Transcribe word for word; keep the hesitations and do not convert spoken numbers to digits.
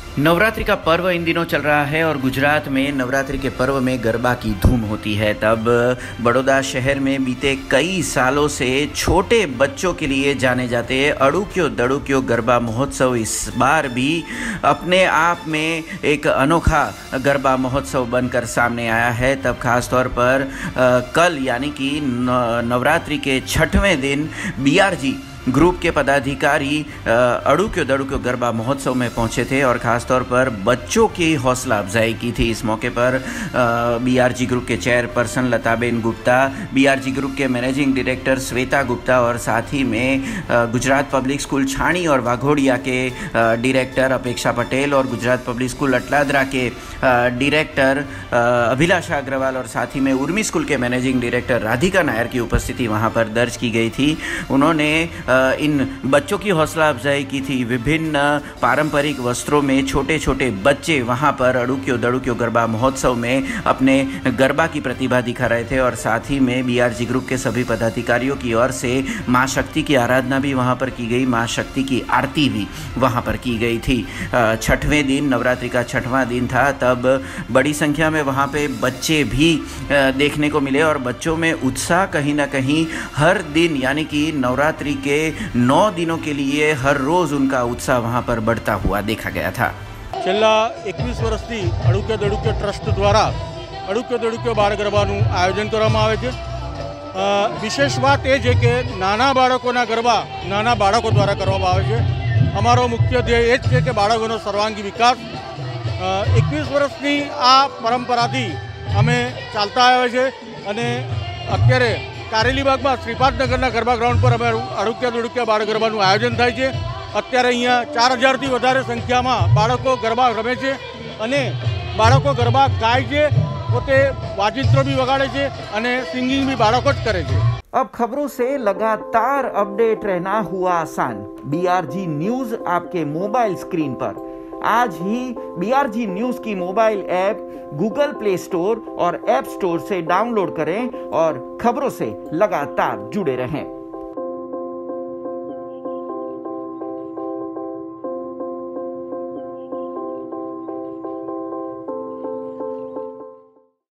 नवरात्रि का पर्व इन दिनों चल रहा है और गुजरात में नवरात्रि के पर्व में गरबा की धूम होती है। तब बड़ौदा शहर में बीते कई सालों से छोटे बच्चों के लिए जाने जाते अड़ुक्यो दड़ुक्यो गरबा महोत्सव इस बार भी अपने आप में एक अनोखा गरबा महोत्सव बनकर सामने आया है। तब खास तौर पर आ, कल यानी कि नवरात्रि के छठवें दिन बी आर जी ग्रुप के पदाधिकारी अड़ुक्यो दड़ुक्यो गरबा महोत्सव में पहुंचे थे और ख़ास तौर पर बच्चों की हौसला अफजाई की थी। इस मौके पर बीआरजी ग्रुप के chairperson Lataben Gupta, BRG group के मैनेजिंग डायरेक्टर श्वेता गुप्ता और साथ ही में गुजरात पब्लिक स्कूल छाणी और वाघोड़िया के डायरेक्टर अपेक्षा पटेल और गुजरात पब्लिक स्कूल अटलादरा के डायरेक्टर अभिलाषा अग्रवाल और साथ ही में उर्मी स्कूल के मैनेजिंग डायरेक्टर राधिका नायर की उपस्थिति वहाँ पर दर्ज की गई थी। उन्होंने इन बच्चों की हौसला अफजाई की थी। विभिन्न पारंपरिक वस्त्रों में छोटे छोटे बच्चे वहां पर अड़ुक्यो दड़ुक्यो गरबा महोत्सव में अपने गरबा की प्रतिभा दिखा रहे थे और साथ ही में बीआरजी ग्रुप के सभी पदाधिकारियों की ओर से मां शक्ति की आराधना भी वहां पर की गई, मां शक्ति की आरती भी वहां पर की गई थी। छठवें दिन, नवरात्रि का छठवां दिन था, तब बड़ी संख्या में वहां पे बच्चे भी देखने को मिले और बच्चों में उत्साह कहीं ना कहीं हर दिन यानी कि नवरात्रि के नौ दिनों के लिए हर रोज उनका उत्साह वहां पर बढ़ता हुआ देखा गया था। છેલ્લા એકવીસ વર્ષથી અડુક્યો દડુક્યો ટ્રસ્ટ દ્વારા અડુક્યો દડુક્યો બાળ ગરબાનું આયોજન કરવામાં આવે છે। વિશેષ વાત એ છે કે નાના બાળકોના ગરબા નાના બાળકો દ્વારા કરવામાં આવે છે। અમારો મુખ્ય ધ્યેય એ જ છે કે બાળકોનો સર્વાંગી વિકાસ। એકવીસ વર્ષની આ પરંપરાથી અમે ચાલતા આવ્યા છે અને અત્યારે કારેલીબાગમાં શ્રીપાદનગરના ગરબા ગ્રાઉન્ડ પર અમે અડુક્યા દડુક્યા બાળ ગરબાનું આયોજન થાય છે। અત્યારે અહીંયા ચાર હજારથી વધારે સંખ્યામાં બાળકો ગરબા રમે છે અને બાળકો ગરબા ગાય છે, પોતે વાજિંત્રો બી વગાડે છે અને સિંગિંગ બી બાળકો જ કરે છે। अब खबरों से लगातार अपडेट रहना हुआ आसान। बीआरजी न्यूज आपके मोबाइल स्क्रीन पर आज ही बीआरजी न्यूज की mobile app Google Play Store और ऐप स्टोर से डाउनलोड करें और खबरों से लगातार जुड़े रहें।